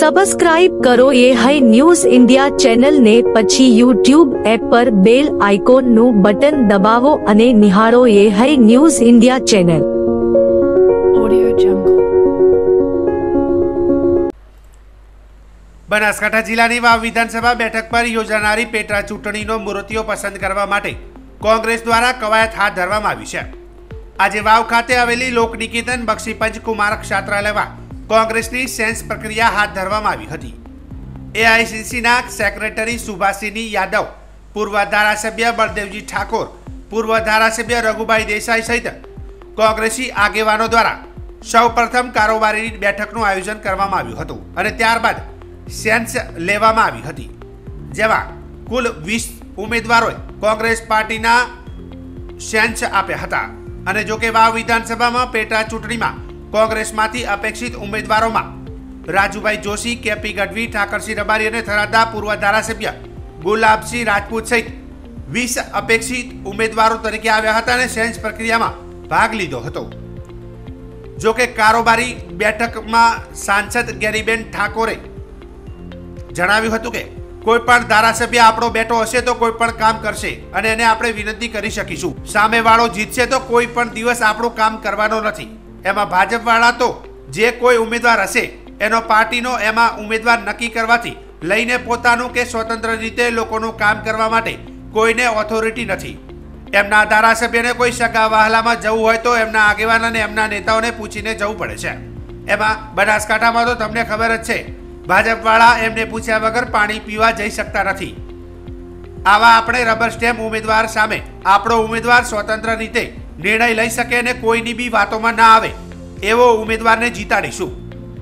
Subscribe કરો એ High News India ચેનલને, પછી યુટ્યુબ એપ પર બેલ આઇકોનનું બટન દબાવો અને નિહાળો એ High News India channel. Banaskantha જિલ્લાની વાવ વિધાનસભા બેઠક પર યોજાનારી પેટા ચૂંટણીનો મૂર્તિઓ પસંદ કરવા માટે કોંગ્રેસ દ્વારા કવાયત હાથ ધરવામાં આવી છે. આજે વાવ ખાતે આવેલી લોકનિકેતન બક્ષી પંચકુમાર ક્ષેત્રાલયમાં કોંગ્રેસની સેન્સ પ્રક્રિયા હાથ ધરવામાં આવી હતી. એઆઈસીસીના સેક્રેટરી સુભાષિની યાદવ, પૂર્વ ધારાસભ્ય બળદેવજી ઠાકોર, પૂર્વ ધારાસભ્ય રઘુભાઈ દેસાઈ સહિત કોંગ્રેસી આગેવાનો દ્વારા સૌપ્રથમ કારોબારી બેઠકનું આયોજન કરવામાં આવ્યું હતું અને ત્યારબાદ સેન્સ લેવામાં આવી હતી, જેમાં કુલ 20 ઉમેદવારોએ કોંગ્રેસ પાર્ટીના સેન્સ આપ્યા હતા. અને જો કે વાવ વિધાનસભામાં પેટા ચૂંટણીમાં કોંગ્રેસમાંથી અપેક્ષિત ઉમેદવારોમાં રાજુભાઈ જોશી, કેપી ગઢવી, ઠાકરસિંહ રબારી અને થરાદના પૂર્વ ધારાસભ્ય ગુલાબસિંહ રાજપૂત સહિત 20 અપેક્ષિત ઉમેદવારો તરીકે આવ્યા હતા અને સેન્સ પ્રક્રિયામાં ભાગ લીધો હતો. જો કે કારોબારી બેઠકમાં સાંસદ ગેરીબેન ઠાકોરે જણાવ્યું હતું કે કોઈ પણ ધારાસભ્ય આપણો બેઠો હશે તો કોઈ પણ કામ કરશે અને એને આપણે વિનંતી કરી શકીશું. સામેવાળો જીતશે તો કોઈ પણ દિવસ આપણું કામ કરવાનો નથી. એમાં ભાજપવાળા તો જે કોઈ ઉમેદવાર હશે એનો પાર્ટીનો એમાં ઉમેદવાર નક્કી કરવાથી લઈને પોતાનું કે સ્વતંત્ર રીતે લોકોનું કામ કરવા માટે કોઈને ઓથોરિટી નથી. એમના ધારાસભ્યને કોઈ સગા વહાલામાં જવું હોય તો એમના આગેવાન અને એમના નેતાઓને પૂછીને જવું પડે છે. એમાં બનાસકાંઠામાં તો તમને ખબર જ છે, ભાજપવાળા એમને પૂછ્યા વગર પાણી પીવા જઈ શકતા નથી. આવા આપણે રબર સ્ટેમ્પ ઉમેદવાર સામે આપણો ઉમેદવાર સ્વતંત્ર રીતે નિર્ણય લઈ શકે અને કોઈની બી વાતોમાં ના આવે એવો ઉમેદવારને જીતાડીશું.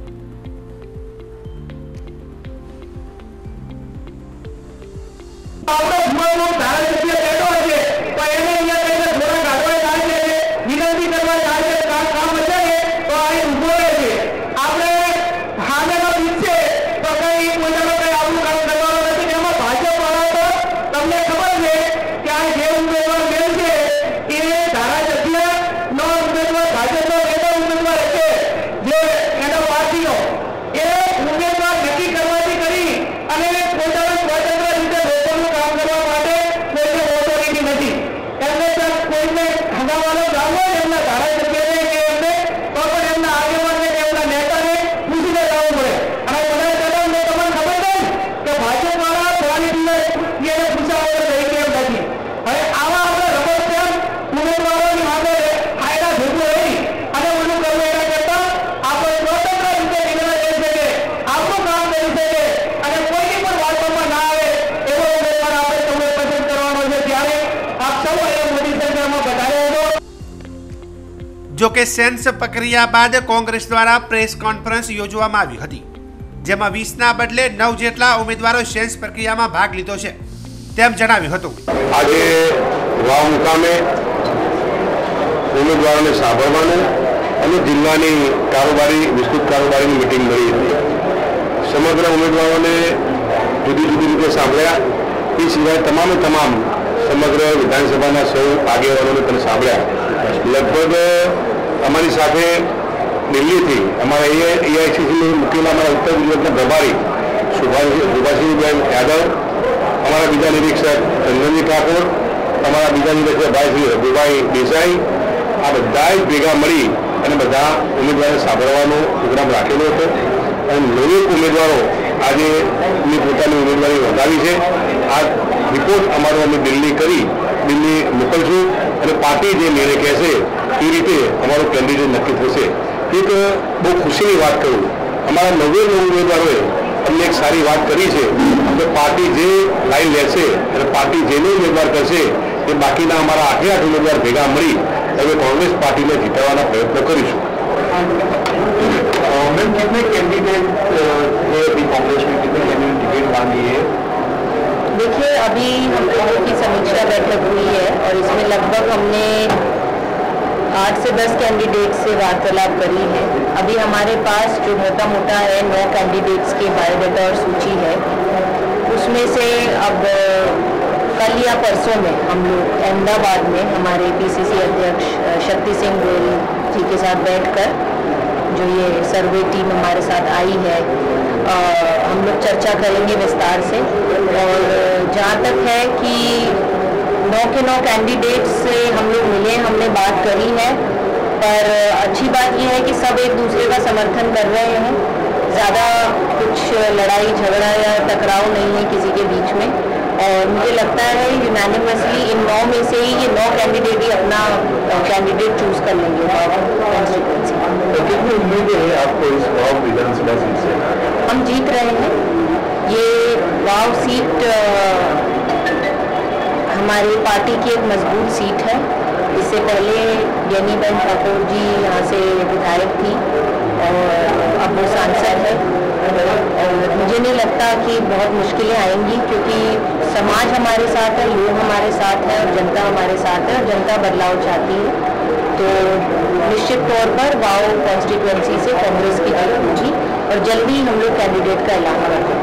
જો કે સેન્સ પ્રક્રિયા બાદ કોંગ્રેસ દ્વારા પ્રેસ કોન્ફરન્સ યોજવામાં આવી હતી, જેમાં 20ના બદલે 9 જેટલા ઉમેદવારો સેન્સ પ્રક્રિયામાં ભાગ લીધો છે તેમ જણાવ્યું હતું. આજે વાવ મુકામે ઉમેદવારોને સાંભળવાનું અને જિલ્લાની વિસ્તૃત કારોબારીની મિટિંગ મળી હતી. સમગ્ર ઉમેદવારોને જુદી જુદી રીતે સાંભળ્યા. એ સિવાય તમામ સમગ્ર વિધાનસભાના સૌ આગેવાનોને પણ સાંભળ્યા. લગભગ અમારી સાથે દિલ્હીથી અમારા એઆઈસીસી મૂકેલા અમારા ઉત્તર ગુજરાતના પ્રભારી સુભાષિનીબેન યાદવ, અમારા બીજા નિરીક્ષક ચંદનજી ઠાકોર, અમારા બીજા નિરીક્ષક ભાઈ શ્રી રઘુભાઈ દેસાઈ, આ બધા જ ભેગા મળી અને બધા ઉમેદવારોને સાંભળવાનો પ્રોગ્રામ રાખેલો હતો. અને 9 ઉમેદવારો આજે પોતાની ઉમેદવારી નોંધાવી છે. આ રિપોર્ટ અમારો અમે દિલ્હી મોકલશું અને પાર્ટી જે નિર્ણય કહેશે એ રીતે અમારો કેન્ડિડેટ નક્કી થશે. એક બહુ ખુશીની વાત કરું, અમારા 9 ઉમેદવારોએ અમને એક સારી વાત કરી છે કે પાર્ટી જે લાઈન લેશે અને પાર્ટી જેને ઉમેદવાર કરશે એ બાકીના અમારા 8 ઉમેદવાર ભેગા મળી હવે કોંગ્રેસ પાર્ટીને જીતાડવાના પ્રયત્નો કરીશું. कितने कैंडिडेट अभी कांग्रेस में कितने कैंडिडेट टिकट मांगी है? देखिए, अभी हम लोगों की समीक्षा बैठक हुई है और इसमें लगभग हमने 8 से 10 कैंडिडेट से वार्तालाप करी है. अभी हमारे पास जो मोटा है 9 कैंडिडेट्स के बायोडाटा और सूची है. उसमें से अब कल या परसों में हम लोग अहमदाबाद में हमारे पीसीसी अध्यक्ष शक्ति सिंह गोयल जी के साथ बैठकर जो ये सर्वे टीम हमारे साथ आई है हम लोग चर्चा करेंगे विस्तार से। और जहाँ तक है कि 9 के 9 कैंडिडेट्स से हम लोग मिले, हमने बात करी है, पर अच्छी बात यह है कि सब एक दूसरे का समर्थन कर रहे हैं। ज़्यादा कुछ लड़ाई झगड़ा या टकराव नहीं है किसी के बीच में, और मुझे लगता है यूनानिमसली इन 9 में से ही ये 9 कैंडिडेट ही अपना कैंडिडेट चूज कर लेंगे कॉन्स्टिट्यूंसी। तो कितनी उम्मीद है आपको इस वाव विधानसभा सीट से? हम जीत रहे हैं। ये वाव सीट हमारी पार्टी की एक मजबूत सीट है। इससे पहले जेनीबेन ठाकुर जी यहाँ से विधायक थी और अब वो सांसद है, और मुझे नहीं लगता कि बहुत मुश्किलें आएंगी, क्योंकि समाज हमारे साथ है, लोग हमारे साथ हैं और जनता हमारे साथ है, और जनता बदलाव चाहती है। तो निश्चित तौर पर वाव कॉन्स्टिट्यूंसी से कांग्रेस की जीत होगी और जल्दी हम लोग कैंडिडेट का ऐलान करेंगे।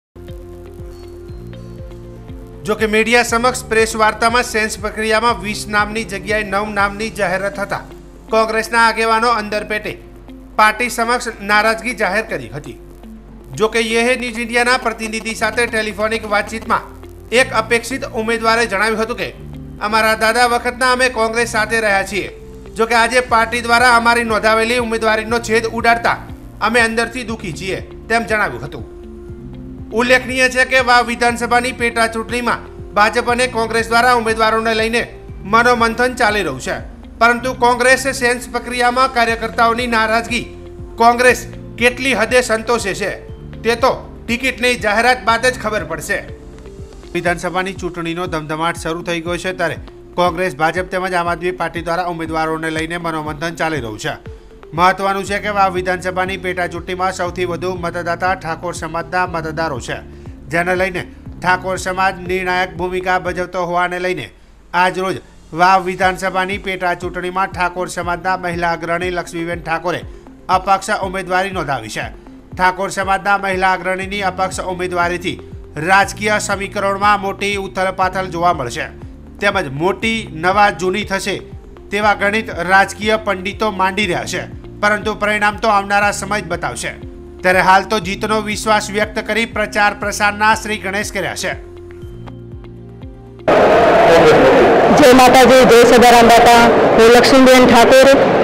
जो कि मीडिया समक्ष प्रेस वार्ता में सेंस प्रक्रिया में 20 नामनी जगह 9 नामनी जाહેરાત થતા કોંગ્રેસના આગેવાનો અંદર પેટે પાર્ટી સમક્ષ નારાજગી જાહેર કરી હતી। જો કે યે ન્યૂઝ ઇન્ડિયાના પ્રતિનિધિ સાથે ટેલિફોનિક વાતચીતમાં એક અપેક્ષિત ઉમેદવારે જણાવ્યું હતું કે અમારા દાદા વખતના અમે કોંગ્રેસ સાથે રહ્યા છીએ। જો કે આજે પાર્ટી દ્વારા અમારી નોંધાવેલી ઉમેદવારીનો છેદ ઉડાડતા અમે અંદરથી દુઃખી છીએ તેમ જણાવ્યું હતું। ઉલ્લેખનીય છે કે વાવ વિધાનસભાની પેટા ચૂંટણીમાં ભાજપ અને કોંગ્રેસ દ્વારા ઉમેદવારોને લઈને મનોમંથન ચાલી રહ્યું છે, પરંતુ કોંગ્રેસ સેન્સ પ્રક્રિયામાં કાર્યકર્તાઓની નારાજગી કોંગ્રેસ કેટલી હદે સંતોષે છે તે તો ટિકિટની જાહેરાત બાદ જ ખબર પડશે। વિધાનસભાની ચૂંટણીનો ધમધમાટ શરૂ થઈ ગયો છે, ત્યારે કોંગ્રેસ ભાજપ તેમજ આમ આદમી પાર્ટી દ્વારા ઉમેદવારોને લઈને મનોમંથન ચાલી રહ્યું છે। મહત્વનું છે કે વાવ વિધાનસભાની પેટા ચૂંટણીમાં સૌથી વધુ મતદાતા ઠાકોર સમાજના મતદારો છે, જેને લઈને ઠાકોર સમાજ નિર્ણાયક ભૂમિકા ભજવતો હોવાને લઈને આજરોજ વાવ વિધાનસભાની પેટા ચૂંટણીમાં ઠાકોર સમાજના મહિલા અગ્રણી લક્ષ્મીબેન ઠાકોરે અપક્ષ ઉમેદવારી નોંધાવી છે। ઠાકોર સમાજના મહિલા અગ્રણીની અપક્ષ ઉમેદવારીથી રાજકીય સમીકરણમાં મોટી ઉથલપાથલ જોવા મળશે, તેમજ મોટી નવા જૂની થશે તેવા ગણિત રાજકીય પંડિતો માંડી રહ્યા છે, પરંતુ પરિણામ તો આવનારા સમય જ બતાવશે। ત્યારે હાલ તો જીતનો વિશ્વાસ વ્યક્ત કરી પ્રચાર પ્રસારના શ્રી ગણેશ કર્યા છે। जय माता जी, जय सदाराम बापा। હું લક્ષ્મીબેન ઠાકોર।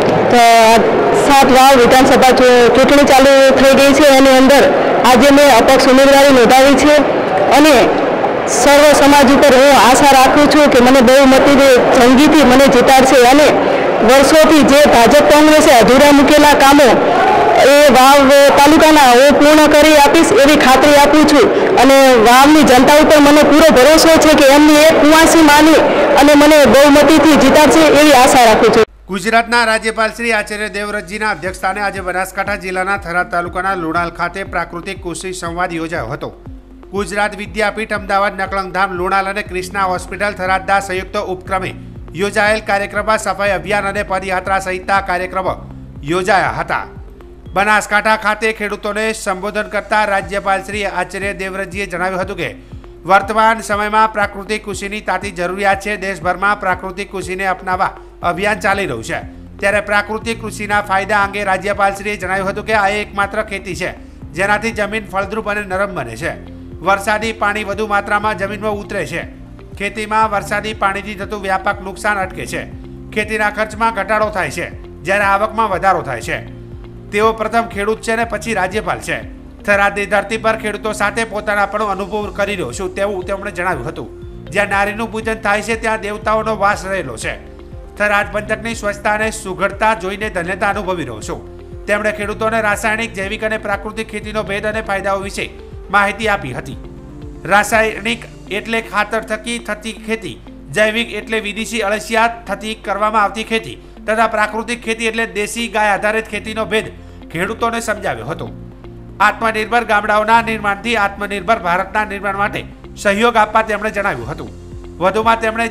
7 વાવ વિધાનસભા ચૂંટણી ચાલુ થઈ ગઈ છે, એની અંદર આજે મેં અપક્ષ ઉમેદવારી નોંધાવી છે અને સર્વ સમાજ ઉપર હું આશા રાખું છું કે મને બહુમતી જંગીથી મને જીતાડશે અને વર્ષોથી જે ભાજપ કોંગ્રેસે અધૂરા મૂકેલા કામો એ વાવ તાલુકાના હું પૂર્ણ કરી આપીશ એવી ખાતરી આપું છું। અને વાવની જનતા ઉપર મને પૂરો ભરોસો છે કે એમની એક કુંવાસી માની અને મને બહુમતીથી જીતાડશે એવી આશા રાખું છું। ગુજરાતના રાજ્યપાલ શ્રી આચાર્ય દેવવ્રતજીના અધ્યક્ષસ્થાને આજે બનાસકાંઠા જિલ્લાના થરાદ તાલુકાના લુણાલ ખાતે પ્રાકૃતિક કૃષિ સંવાદ યોજાયો હતો। ગુજરાત વિદ્યાપીઠ અમદાવાદ નકલંગધામ લુણાલ અને ક્રિષ્ના હોસ્પિટલ થરાદના સંયુક્ત ઉપક્રમે યોજાયેલ કાર્યક્રમમાં સફાઈ અભિયાન અને પદયાત્રા સહિતના કાર્યક્રમો યોજાયા હતા। બનાસકાંઠા ખાતે ખેડૂતોને સંબોધન કરતા રાજ્યપાલ શ્રી આચાર્ય દેવવ્રતજીએ જણાવ્યું હતું કે વર્તમાન સમયમાં પ્રાકૃતિક કૃષિની તાતી જરૂરિયાત છે। દેશભરમાં પ્રાકૃતિક કૃષિને અપનાવવા અભિયાન ચાલી રહ્યું છે, ત્યારે પ્રાકૃતિક કૃષિના ફાયદા અંગે રાજ્યપાલશ્રીએ જણાવ્યું હતું કે આ એકમાત્ર ખેતી છે જેનાથી જમીન ફળદ્રુપ અને નરમ બને છે। વરસાદી પાણી વધુ માત્રામાં જમીનમાં ઉતરે છે। ખેતીમાં વરસાદી પાણીથી થતું વ્યાપક નુકસાન અટકે છે। ખેતીના ખર્ચમાં ઘટાડો થાય છે, જ્યારે આવકમાં વધારો થાય છે। તેઓ પ્રથમ ખેડૂત છે અને પછી રાજ્યપાલ છે। થરાદની ધરતી પર ખેડૂતો સાથે પોતાના પણ અનુભવ કરી રહ્યો છું તેવું તેમણે જણાવ્યું હતું। જ્યાં નારીનું પૂજન થાય છે ત્યાં દેવતાઓનો વાસ રહેલો છે। થરાદ પંથકની સ્વચ્છતા અને સુઘડતા જોઈને ધન્યતા અનુભવી રહ્યો છું। તેમણે ખેડૂતોને રાસાયણિક, જૈવિક અને પ્રાકૃતિક ખેતીનો ભેદ અને ફાયદાઓ વિશે માહિતી આપી હતી। રાસાયણિક એટલે ખાતર થકી થતી ખેતી, જૈવિક એટલે વિદેશી અળસિયા થતી કરવામાં આવતી ખેતી તથા પ્રાકૃતિક ખેતી એટલે દેશી ગાય આધારિત ખેતીનો ભેદ ખેડૂતોને સમજાવ્યો હતો। આત્મનિર્ભર ગામડાઓના નિર્માણથી આત્મનિર્ભર ભારતના निर्माण માટે સહયોગ આપવા તેમણે જણાવ્યું હતું। વધુમાં તેમણે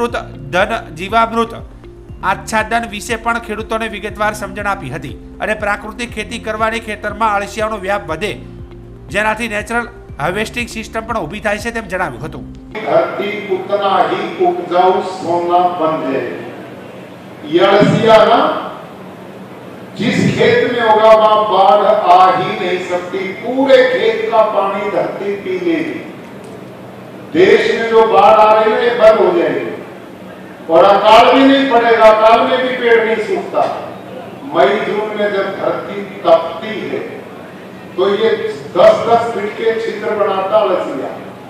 જીવામૃત આચ્છાદન વિશે પણ ખેડૂતોને વિગતવાર સમજણ આપી હતી અને પ્રાકૃતિક ખેતી કરવાની ખેતરમાં અળસિયાનો વ્યાપ વધે જેનાથી નેચરલ હાર્વેસ્ટિંગ સિસ્ટમ પણ ઊભી થાય છે તેમ જણાવ્યું હતું। ધરતી ઉતના ही उपजाऊ सोना बन जाए। ये अळसियाना जिस खेत में होगा वहां बाढ़ आ ही नहीं सकती, पूरे खेत का पानी धरती पी लेगी। देश में जो बाढ़ आ रही है बंद हो जाएगी और अकाल भी नहीं पड़ेगा, अकाल में भी पेड़ नहीं सूखता। मई जून में जब धरती तपती है तो ये 10-10 फीट के छिद्र बनाता लसिया,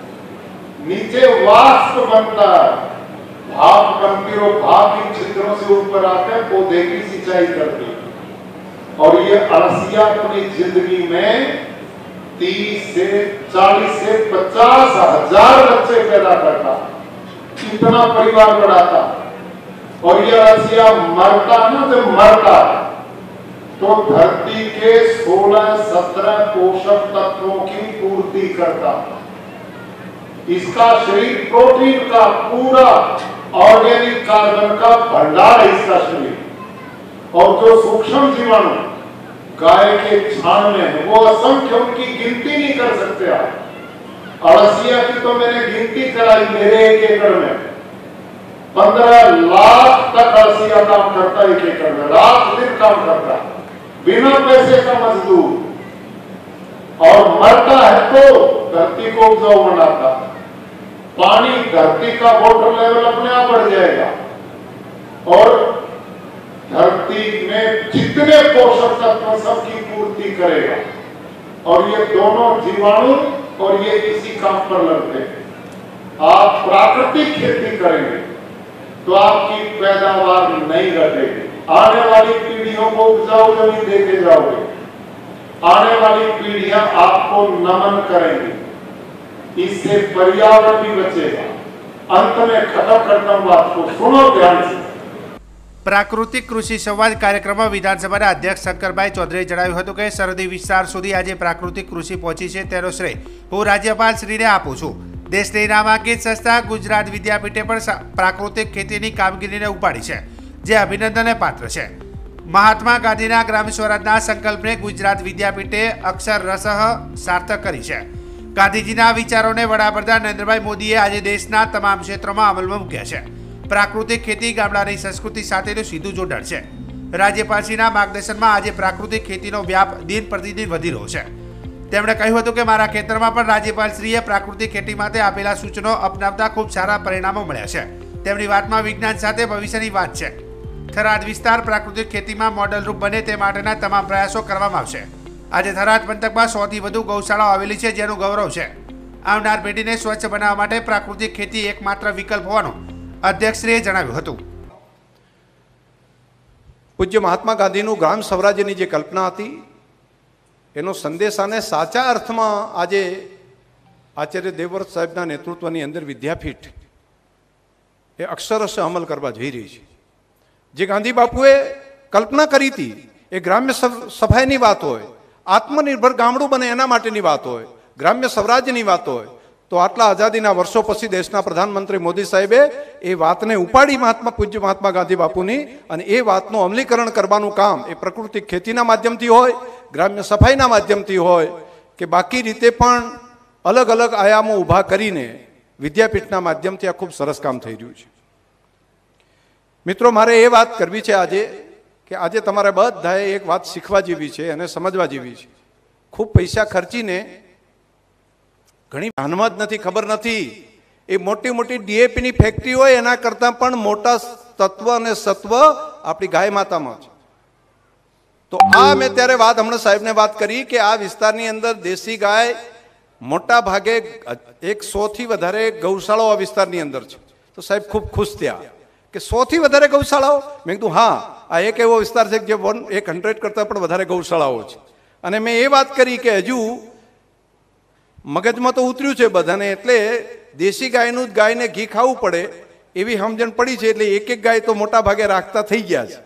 नीचे वाष्प बनता है, भाप बनती और भाप इन छिद्रों से ऊपर आकर पौधे की सिंचाई करती है। और ये अरसिया अपनी जिंदगी में 30 से 40 से 50 हजार बच्चे पैदा करता, इतना परिवार बढ़ाता। और ये अरसिया मरता ना, जब मरता तो धरती के 16-17 पोषक तत्वों की पूर्ति करता। इसका शरीर प्रोटीन का पूरा ऑर्गेनिक कार्बन का भंडार है इसका शरीर। और जो सूक्ष्म जीवाणु गाय के छान में है वो असंख्य, उनकी गिनती नहीं कर सकते आप। अरसिया की तो मैंने गिनती कराई, मेरे 1 एकड़ में 15 लाख तक अरसिया काम करता है। 1 एकड़ में रात दिन काम करता, बिना पैसे का मजदूर। और मरता है तो धरती को उपजाऊ बनाता। पानी धरती का वाटर लेवल अपने आप बढ़ जाएगा और धरती में जितने पोषक तत्व सबकी पूर्ति करेगा। और ये दोनों जीवाणु और ये इसी काम पर लड़ते हैं। आप प्राकृतिक खेती करेंगे तो आपकी पैदावार नहीं घटेगी। आने वाली पीढ़ियों को उपजाऊ जमीन देके जाओगे, आने वाली पीढ़ियां आपको नमन करेंगी, इससे पर्यावरण भी बचेगा। अंत में खत्म करता हूं बात को, सुनो ध्यान से। પ્રાકૃતિક કૃષિ સંવાદ કાર્યક્રમમાં વિધાનસભાના અધ્યક્ષ શંકરભાઈ ચૌધરીએ જણાવ્યું હતું કે સરહદી વિસ્તાર સુધી આજે પ્રાકૃતિક કૃષિ પહોંચી છે તેનો શ્રેય હું રાજ્યપાલશ્રીને આપું છું। દેશની નામાંકિત સંસ્થા ગુજરાત વિદ્યાપીઠે પણ પ્રાકૃતિક ખેતીની કામગીરીને ઉપાડી છે, જે અભિનંદનને પાત્ર છે। મહાત્મા ગાંધીના ગ્રામ સ્વરાજના સંકલ્પને ગુજરાત વિદ્યાપીઠે અક્ષરશઃ સાર્થક કરી છે। ગાંધીજીના વિચારોને વડાપ્રધાન નરેન્દ્રભાઈ મોદીએ આજે દેશના તમામ ક્ષેત્રોમાં અમલમાં મૂક્યા છે। પ્રાકૃતિક ખેતી ગામડાની સંસ્કૃતિ સાથેનું સીધું જોડાણ છે। રાજ્યપાલશ્રીના માર્ગદર્શનમાં આજે પ્રાકૃતિક ખેતીનો વ્યાપ દિન પ્રતિદિન વધી રહ્યો છે। તેમણે કહ્યું હતું કે મારા ખેતરમાં પણ રાજ્યપાલશ્રીએ પ્રાકૃતિક ખેતી માટે આપેલા સૂચનો અપનાવતા ખૂબ સારા પરિણામો મળ્યા છે। તેમની વાતમાં વિજ્ઞાન સાથે ભવિષ્યની વાત છે। થરાદ વિસ્તાર પ્રાકૃતિક ખેતીમાં મોડલરૂપ બને તે માટેના તમામ પ્રયાસો કરવામાં આવશે। આજે થરાદ પંથકમાં 100થી વધુ ગૌશાળાઓ આવેલી છે, જેનું ગૌરવ છે। આવનાર પેઢીને સ્વચ્છ બનાવવા માટે પ્રાકૃતિક ખેતી એકમાત્ર વિકલ્પ હોવાનું અધ્યક્ષશ્રીએ જણાવ્યું હતું। પૂજ્ય મહાત્મા ગાંધીનું ગ્રામ સ્વરાજ્યની જે કલ્પના હતી એનો સંદેશાને સાચા અર્થમાં આજે આચાર્ય દેવવ્રત સાહેબના નેતૃત્વની અંદર વિદ્યાપીઠ એ અક્ષરશઃ અમલ કરવા જઈ રહી છે। જે ગાંધી બાપુએ કલ્પના કરી હતી એ ગ્રામ્ય સફાઈની વાત હોય, આત્મનિર્ભર ગામડું બને એના માટેની વાત હોય, ગ્રામ્ય સ્વરાજ્યની વાત હોય, તો આટલા આઝાદીના વર્ષો પછી દેશના પ્રધાનમંત્રી મોદી સાહેબે એ વાતને ઉપાડી પૂજ્ય મહાત્મા ગાંધી બાપુની, અને એ વાતનું અમલીકરણ કરવાનું કામ એ પ્રાકૃતિક ખેતીના માધ્યમથી હોય, ગ્રામ્ય સફાઈના માધ્યમથી હોય કે બાકી રીતે પણ અલગ અલગ આયામો ઊભા કરીને વિદ્યાપીઠના માધ્યમથી આ ખૂબ સરસ કામ થઈ રહ્યું છે। મિત્રો, મારે એ વાત કરવી છે આજે કે આજે તમારે બધાએ એક વાત શીખવા જેવી છે અને સમજવા જેવી છે। ખૂબ પૈસા ખર્ચીને ઘણી ભાનમાં જ નથી, ખબર નથી, એ મોટી મોટી ડીએપીની ફેક્ટરી હોય એના કરતાં પણ મોટા તત્વ અને સત્વ આપણી ગાય માતામાં છે। તો આ મેં ત્યારે વાત હમણાં સાહેબને વાત કરી કે આ વિસ્તારની અંદર દેશી ગાય મોટા ભાગે 100થી વધારે ગૌશાળાઓ આ વિસ્તારની અંદર છે। તો સાહેબ ખૂબ ખુશ થયા કે 100થી વધારે ગૌશાળાઓ। મેં કીધું હા, આ એક એવો વિસ્તાર છે જે 100 કરતાં પણ વધારે ગૌશાળાઓ છે। અને મેં એ વાત કરી કે હજુ મગજમાં તો ઉતર્યું છે બધાને, એટલે દેશી ગાયનું જ ગાયને ઘી ખાવું પડે એવી સમજણ પડી છે, એટલે એક એક ગાય તો મોટા ભાગે રાખતા થઈ ગયા છે।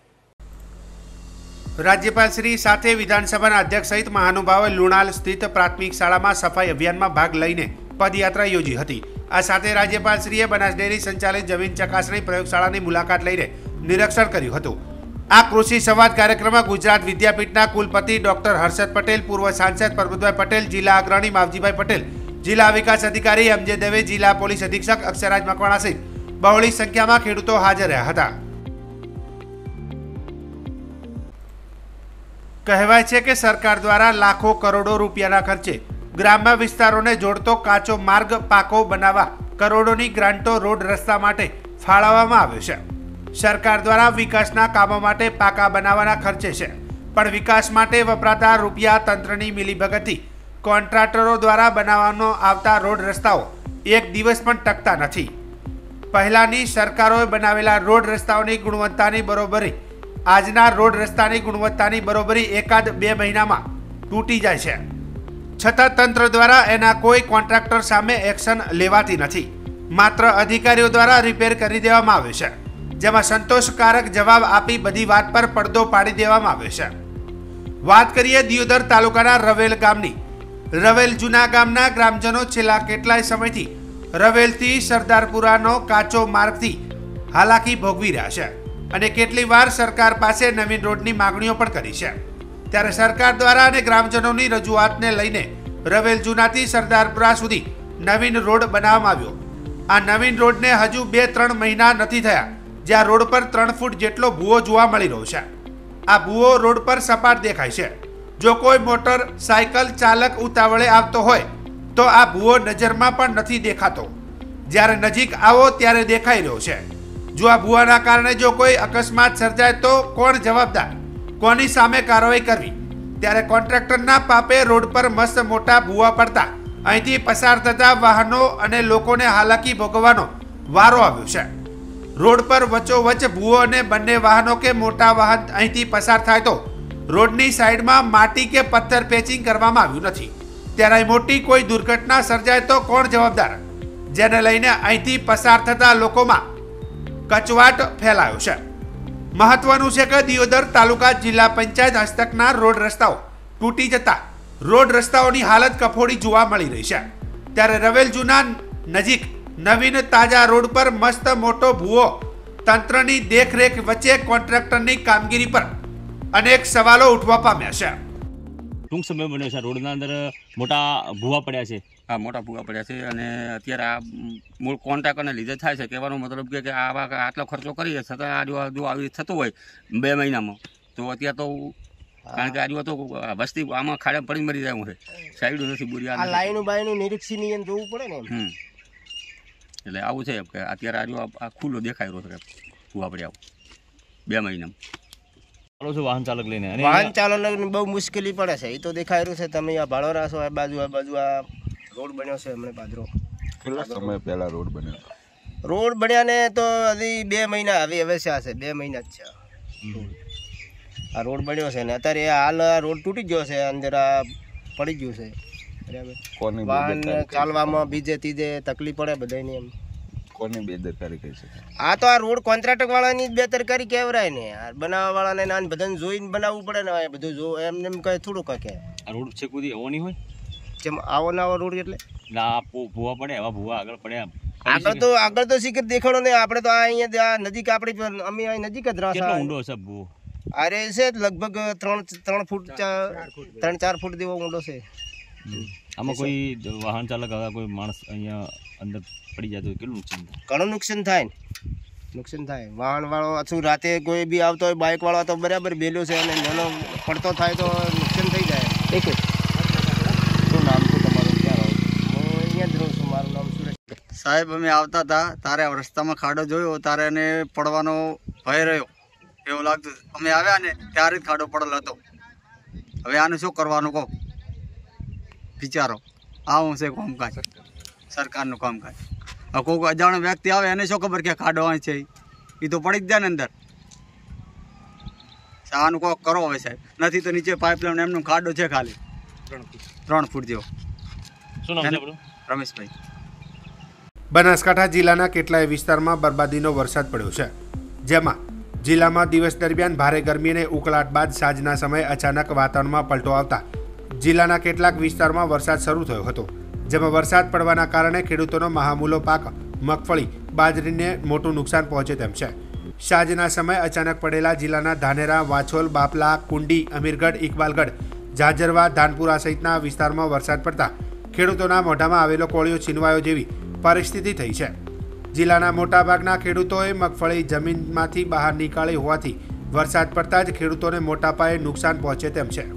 રાજ્યપાલશ્રી સાથે વિધાનસભાના અધ્યક્ષ સહિત મહાનુભાવોએ લુણાલ સ્થિત પ્રાથમિક શાળામાં સફાઈ અભિયાનમાં ભાગ લઈને પદયાત્રા યોજી હતી। આ સાથે રાજ્યપાલશ્રીએ બનાસ ડેરી સંચાલિત જમીન ચકાસણી પ્રયોગશાળાની મુલાકાત લઈને નિરીક્ષણ કર્યું હતું। આ કૃષિ સંવાદ કાર્યક્રમમાં ગુજરાત વિદ્યાપીઠના કુલપતિ ડોક્ટર હર્ષદ પટેલ, પૂર્વ સાંસદ પરબતભાઈ પટેલ, જિલ્લા અગ્રણી માવજીભાઈ પટેલ, જિલ્લા વિકાસ અધિકારી એમજે દવે, જિલ્લા પોલીસ અધિક્ષક અક્ષરાજ મકવાણા સહિત બહોળી સંખ્યામાં ખેડૂતો હાજર રહ્યા હતા। કહેવાય છે કે સરકાર દ્વારા લાખો કરોડો રૂપિયાના ખર્ચે ગ્રામ્ય વિસ્તારોને જોડતો કાચો માર્ગ પાકો બનાવવા કરોડોની ગ્રાન્ટો રોડ રસ્તા માટે ફાળવવામાં આવ્યો છે. સરકાર દ્વારા વિકાસના કામો માટે પાકા બનાવવાના ખર્ચે છે, પણ વિકાસ માટે વપરાતા રૂપિયા તંત્રની મિલીભગતથી કોન્ટ્રાક્ટરો દ્વારા બનાવવાનો આવતા રોડ રસ્તાઓ એક દિવસ પણ ટકતા નથી. પહેલાની સરકારોએ બનાવેલા રોડ રસ્તાઓની ગુણવત્તાની બરોબરી આજના રોડ રસ્તાની ગુણવત્તાની બરોબરી એકાદ 2 મહિનામાં તૂટી જાય છે. છતાં તંત્ર દ્વારા એના કોઈ કોન્ટ્રાક્ટર સામે એક્શન લેવાતી નથી. માત્ર અધિકારીઓ દ્વારા રિપેર કરી દેવામાં આવે છે, જેમાં સંતોષકારક જવાબ આપી બધી વાત પર પડદો પાડી દેવામાં આવે છે. વાત કરીએ દિયોદર તાલુકાના રવેલ ગામની. રવેલ જૂના ગામના ગ્રામજનો છેલ્લા કેટલાય સમયથી રવેલથી સરદારપુરાનો કાચો માર્ગથી હાલાકી ભોગવી રહ્યા છે અને કેટલી વાર સરકાર પાસે નવીન રોડની માંગણીઓ પણ કરી છે. ત્યારે સરકાર દ્વારા અને ગ્રામજનોની રજૂઆતને લઈને રવેલ જૂનાથી સરદારપુરા સુધી નવીન રોડ બનાવવામાં આવ્યો. આ નવીન રોડને હજુ 2-3 મહિના નથી થયા, જ્યાં રોડ પર 3 ફૂટ જેટલો ભૂવો જોવા મળી રહ્યો છે. આ ભૂવો રોડ પર સપાટ દેખાય છે. જો કોઈ મોટર સાયકલ ચાલક ઉતાવળે આવતો હોય તો આ ભૂવો નજરમાં પણ નથી દેખાતો. જ્યારે નજીક આવો ત્યારે દેખાઈ રહ્યો છે. જો આ ભૂવાના કારણે જો કોઈ અકસ્માત સર્જાય તો કોણ જવાબદાર? કોની સામે કાર્યવાહી કરવી? ત્યારે કોન્ટ્રાક્ટરના પાપે રોડ પર મસ્ત મોટા ભૂવા પડતા અહીંથી પસાર થતા વાહનો અને લોકોને હાલાકી ભોગવવાનો વારો આવ્યો છે. રોડ પર વચ્ચોવચ્ચ ભૂવો અને બંને વાહનો કે મોટા વાહન અહીંથી પસાર થાય તો રોડની સાઈડમાં માટી કે પથ્થર પેચિંગ કરવામાં આવ્યું નથી. ત્યારે મોટી કોઈ દુર્ઘટના સર્જાય તો કોણ જવાબદાર? જેને લઈને અહીંથી પસાર થતા લોકોમાં કચવાટ ફેલાયો છે. મહત્વનું છે કે દિયોદર તાલુકા જિલ્લા પંચાયત હસ્તકના રોડ રસ્તાઓ તૂટી જતા રોડ રસ્તાઓની હાલત કફોડી જોવા મળી રહી છે. ત્યારે રવેલ જૂના નજીક નવીન તાજા રોડ પર મસ્ત મોટો ભૂવો, તંત્રની દેખરેખ વચ્ચે કોન્ટ્રાક્ટરની કામગીરી પર અનેક સવાલો ઉઠવા પામ્યા છે. ટૂંક સમય બન્યો છે. રોડના અંદર મોટા ભૂવા પડ્યા છે. હા, મોટા ભૂવા પડ્યા છે અને અત્યારે આ મૂળ કોન્ટ્રાક્ટરને લીધે થાય છે. કહેવાનો મતલબ કે આટલો ખર્ચો કરીએ છતાં જો આવી થતું હોય 2 મહિનામાં તો અત્યારે તો કારણ કે આજુ તો વસ્તી આમાં ખાડે પડી મરી જાય છે. સાઈડ નથી બોરી આ લાઈનું બાઈનું નિરીક્ષણ જોવું પડે ને. એટલે આવું છે કે અત્યારે આજુ આ ખુલ્લો દેખાય રહ્યો છે ભૂવા પડ્યા 2 મહિનામાં. વાહન ચાલક લઈને વાહન ચાલક બહુ મુશ્કેલી પડે છે. એ તો દેખાય રહ્યું છે. તમે આ ભાડોરા છો, આ બાજુ આ રોડ બન્યો છે હમણાં પાદરો. કેટલા સમય પહેલા રોડ બન્યો? રોડ બન્યા ને તો હજી 2 મહિના હવે છે. 2 મહિના જ છે આ રોડ બન્યો છે ને અત્યારે હાલ રોડ તૂટી ગયો છે, અંદર આ પડી ગયું છે. બરાબર, વાહન ચાલવામાં બીજે ત્રીજે તકલીફ પડે બધાની. એમ કોની બેદરકારી કહી શકે? આ તો આ રોડ કોન્ટ્રાક્ટર વાળાની જ બેદરકારી કહેવાય ને. બનાવવા વાળાને બધાને જોઈને બનાવવું પડે ને. બધું જો એમને એમ કહે થોડું કહે. આ રોડ છે કોઈ એવો નહીં હોય જેમ આવો ના આવો રોડ એટલે ના ભૂવા પડે. એવા ભૂવા આગળ પડ્યા આગળ તો શીખર દેખાડો ને. આપણે તો અહીંયા નજીક આપણી અમે અહીં નજીક જ રહે. કેટલો ઊંડો છે ભૂવો? અરે છે લગભગ 3 ફૂટ 3-4 ફૂટ જેવો ઊંડો છે. આમાં કોઈ વાહન ચાલક કોઈ માણસ અહીંયા અંદર પડી જાય તો કેટલું નુકસાન થાય? ઘણું નુકસાન થાય. વાહન વાળો અછું રાતે કોઈ બી આવતો હોય, બાઇક વાળો તો બરાબર બેલ્યો છે અને નાનો પડતો થાય તો નુકસાન થઈ જાય. શું નામ છે તમારું? ક્યાં રહો? હું અહીંયા જ રહું છું. મારું નામ સુરેશ. સાહેબ, અમે આવતા હતા તારે રસ્તામાં ખાડો જોયો, તારે એને પડવાનો ભય રહ્યો એવું લાગતું. અમે આવ્યા ને ત્યારે જ ખાડો પડેલો હતો. હવે આને શું કરવાનું કહો? વિચારો. આવું છે કામકાજ, સરકારનું કામકાજ. હવે કોઈ અજાણ્યો વ્યક્તિ આવે એને શું ખબર કે ખાડો અહીં છે? એ તો પડી જ જાય ને અંદર. આનું કોક કરો હવે સાહેબ. નથી તો નીચે પાઇપલાઇન એમનો ખાડો છે ખાલી 3 ફૂટ જેવો. શું નામ છે આપણું? રમેશભાઈ. બનાસકાંઠા જિલ્લાના કેટલાય વિસ્તારમાં બરબાદીનો વરસાદ પડ્યો છે, જેમાં જિલ્લામાં દિવસ દરમિયાન ભારે ગરમી અને ઉકળાટ બાદ સાંજના સમયે અચાનક વાતાવરણમાં પલટો આવતા જિલ્લાના કેટલાક વિસ્તારમાં વરસાદ શરૂ થયો હતો, જેમાં વરસાદ પડવાના કારણે ખેડૂતોનો મહામૂલો પાક મગફળી, બાજરીને મોટું નુકસાન પહોંચે તેમ છે. સાંજના સમયે અચાનક પડેલા જિલ્લાના ધાનેરા, વાછોલ, બાપલા, કુંડી, અમીરગઢ, ઇકબાલગઢ, ઝાજરવા, ધાનપુરા સહિતના વિસ્તારમાં વરસાદ પડતા ખેડૂતોના મોઢામાં આવેલો કોળિયો છીનવાયો જેવી પરિસ્થિતિ થઈ છે. જિલ્લાના મોટાભાગના ખેડૂતોએ મગફળી જમીનમાંથી બહાર નીકાળી હોવાથી વરસાદ પડતા જ ખેડૂતોને મોટા પાયે નુકસાન પહોંચે તેમ છે।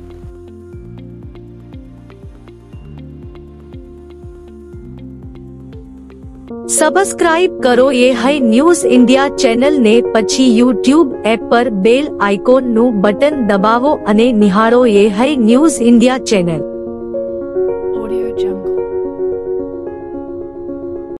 સબસ્ક્રાઇબ કરો એ હાઈ ન્યૂઝ ઇન્ડિયા ચેનલ ને, પછી યુટ્યુબ એપ પર બેલ આઇકોન નું બટન દબાવો અને નિહાળો એ હાઈ ન્યૂઝ ઇન્ડિયા ચેનલ।